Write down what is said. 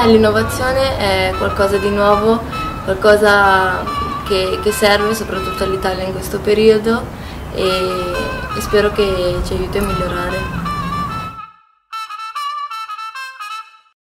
me l'innovazione è qualcosa di nuovo, qualcosa che serve soprattutto all'Italia in questo periodo e spero che ci aiuti a migliorare.